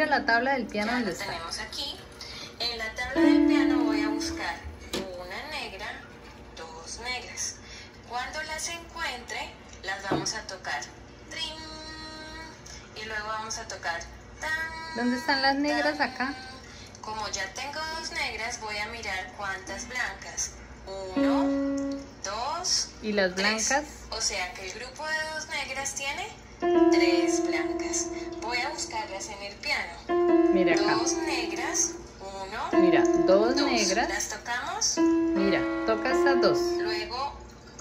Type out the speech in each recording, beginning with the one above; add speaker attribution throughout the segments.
Speaker 1: la tabla del piano
Speaker 2: Ya
Speaker 1: donde
Speaker 2: lo
Speaker 1: está.
Speaker 2: tenemos aquí. En la tabla del piano voy a buscar una negra, dos negras. Cuando las encuentre, las vamos a tocar. ¡Trin! Y luego vamos a tocar. ¡Tan!
Speaker 1: ¿Dónde están las negras acá?
Speaker 2: Como ya tengo dos negras, voy a mirar cuántas blancas. 1, 2,
Speaker 1: ¿Y las
Speaker 2: 3.
Speaker 1: blancas?
Speaker 2: O sea que el grupo de dos negras tiene 3 blancas. Voy a buscarlas en el piano.
Speaker 1: Mira acá.
Speaker 2: Dos negras, 1,
Speaker 1: Mira, dos
Speaker 2: 2.
Speaker 1: negras.
Speaker 2: Las tocamos.
Speaker 1: Mira, toca estas dos.
Speaker 2: Luego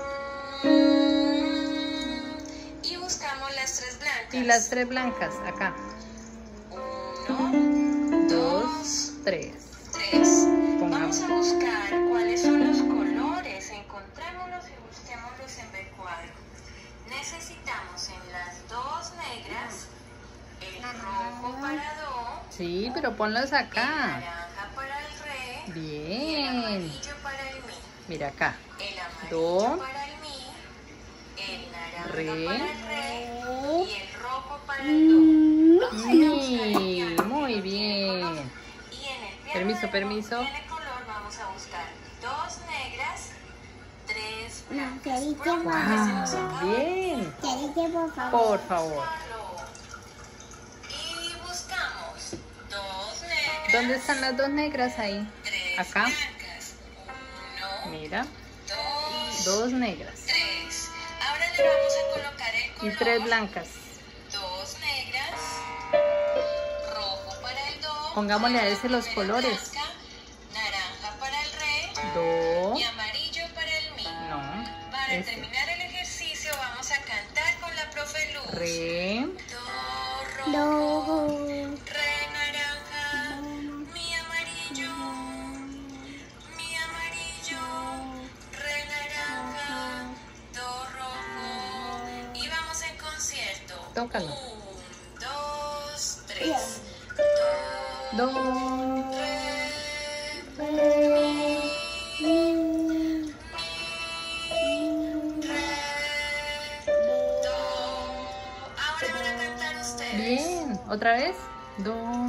Speaker 2: y buscamos las 3 blancas.
Speaker 1: Y las 3 blancas acá.
Speaker 2: 1,
Speaker 1: 2,
Speaker 2: 2,
Speaker 1: 3.
Speaker 2: 3.
Speaker 1: Pongamos.
Speaker 2: Vamos a buscar cuáles son los colores. Encontrémoslos y busquémoslos en el cuadro. Necesitamos en las dos negras el rojo para do,
Speaker 1: Sí, pero ponlos
Speaker 2: el
Speaker 1: acá.
Speaker 2: naranja para el re y el
Speaker 1: Bien.
Speaker 2: amarillo para el mi.
Speaker 1: Mira acá.
Speaker 2: El amarillo
Speaker 1: Do,
Speaker 2: para el mi, el naranja
Speaker 1: re,
Speaker 2: para el re y el rojo para el do. Vamos a ir a buscar el
Speaker 1: mi.
Speaker 2: piano,
Speaker 1: Muy
Speaker 2: que no tiene color.
Speaker 1: bien.
Speaker 2: Y en el piano
Speaker 1: Permiso,
Speaker 2: de no
Speaker 1: permiso.
Speaker 2: tiene color, vamos a buscar dos negras, 3
Speaker 3: No,
Speaker 2: blancas.
Speaker 3: Felipe,
Speaker 2: Pronto que se nos
Speaker 1: Wow,
Speaker 2: acaba el
Speaker 1: bien.
Speaker 3: Felipe, por favor.
Speaker 1: Por favor.
Speaker 2: y buscamos dos negras.
Speaker 1: ¿Dónde están las dos negras ahí?
Speaker 2: 3
Speaker 1: Acá.
Speaker 2: blancas. 1,
Speaker 1: Mira,
Speaker 2: 2,
Speaker 1: dos negras
Speaker 2: 3. Ahora le vamos a colocar el
Speaker 1: y
Speaker 2: color.
Speaker 1: 3 blancas.
Speaker 2: Dos negras. Rojo para el do.
Speaker 1: Pongámosle a ese los
Speaker 2: primera
Speaker 1: colores.
Speaker 2: blanca, naranja para el re
Speaker 1: Do,
Speaker 2: y amarillo para el mi.
Speaker 1: no,
Speaker 2: Para
Speaker 1: ese.
Speaker 2: terminar el ejercicio vamos a cantar con la profe Luz.
Speaker 1: Re,
Speaker 2: Do, rojo,
Speaker 3: Do,
Speaker 2: re, naranja, mi amarillo, re, naranja, do, rojo. Y vamos en concierto.
Speaker 1: tócalo.
Speaker 2: 1, 2, 3.
Speaker 1: Do,
Speaker 2: Ahora van a cantar ustedes.
Speaker 1: bien. ¿Otra vez? Do,